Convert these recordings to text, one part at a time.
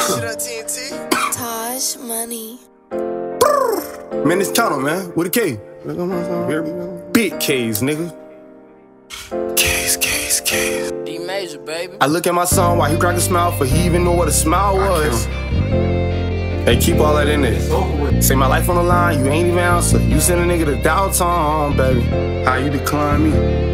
shit up, TNT. Taj Money. Man, it's Counter, man. With a K. Big K's, nigga. K's. D major, baby. I look at my son while he crack a smile, for he even know what a smile was. Hey, keep all that in there. Say my life on the line, you ain't even answer. You send a nigga to downtown, baby. How you decline me?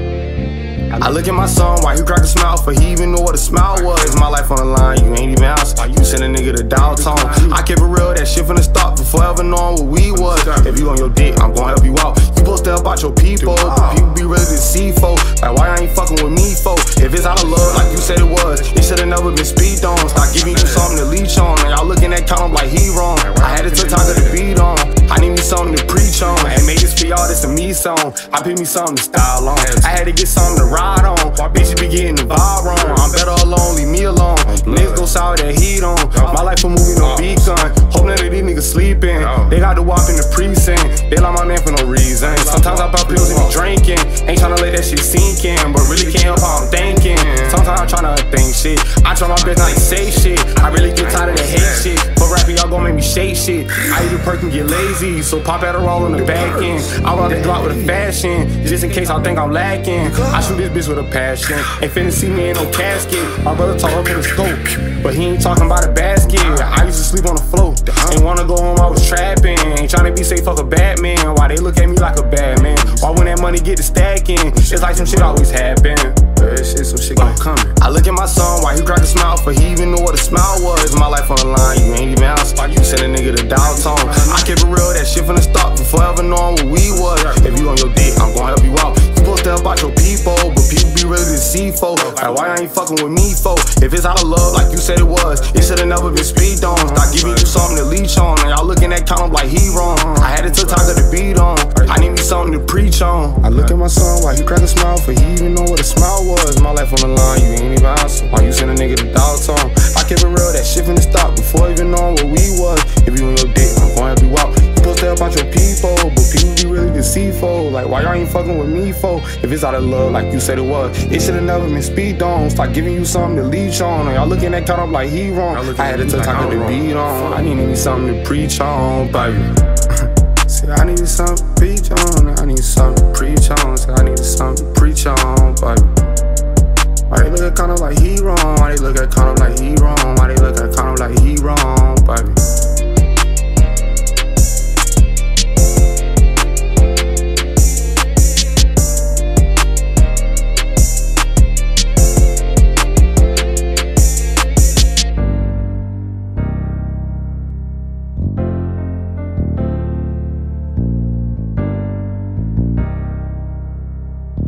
I look at my son while he crack a smile, for he even know what a smile was. My life on the line, you ain't even answer. You send a nigga to downtown. I kept it real, that shit from the start, for forever knowing what we was. If you on your dick, I'm gon' help you out. You supposed to help out your people, but people be ready to see folks. Like, why I ain't fucking with me, folks? If it's out of love, like you said it was, it should've never been speed on. Stop giving you something to leech on, and y'all looking at count like he wrong. I had to took time to beat on. I need me something to preach on, and made this for y'all, this a me song. I pick me something to style on. I had to get something to ride on. Bitches be getting the vibe wrong. I'm better alone, leave me alone. Niggas go sour that heat on. My life a movie, no beacon. Hope none of these niggas sleeping. They got to walk in the precinct. They like my man for no reason. Sometimes I pop pills and be drinking. Ain't tryna let that shit sink in, but really can't help how I'm thinking. Sometimes I'm tryna think shit. I try my best not to say shit. I really get tired of the hate shit. But rapping, y'all gon' make me shake shit. I eat a perk and get lazy, so pop Adderall in the back end. I rock the Glock with a fashion, just in case I think I'm lacking. I shoot this bitch with a passion. Ain't finna see me in no casket. My brother talk up in the scope, but he ain't talking about a basket. I used to sleep on the floor. Ain't wanna go home, I was trapping. Ain't tryna be safe, fuck a bad man. Why they look at me like a bad man? Why when that money get to stacking, it's like some shit always happen. Some shit gon' come. I look at my son while he crack a smile, for he even know what a smile was. My life on the line, you ain't even answer. You send a nigga to downtown. I kept it real, that shit from the start, for forever knowing what we was. If you on your dick, I'm gon' help you out. You supposed to help out your people, but people be ready to see folks. Like, why I ain't fucking with me, folks? If it's out of love, like you said it was, it should've never been speed on. Stop giving you something to leech on, and y'all looking at count like he wrong. I had to took time to beat on. I need me something to preach on. I look at my son while he crack a smile, for he even know what a smile was. My life on the line, you ain't even answer. Why you send a nigga to downtown? I kept it real, that shit from the start, before even knowing what we was. If you on your dick, I'm gon' help you out. You supposed to help out your people, but people be really deceitful. Like, why y'all ain't fucking with me, for? If it's out of love, like you said it was, it should've never been speed on. Start giving you something to leech on, and y'all looking at count up like he wrong. I had to take time to beat on. I need something to preach on, baby. See, I need something to preach on. I need something to preach on. See, I need something to preach on, baby. Why they look at count up like he wrong? Why they look at count up like he wrong? Why they look at count up like he wrong, baby?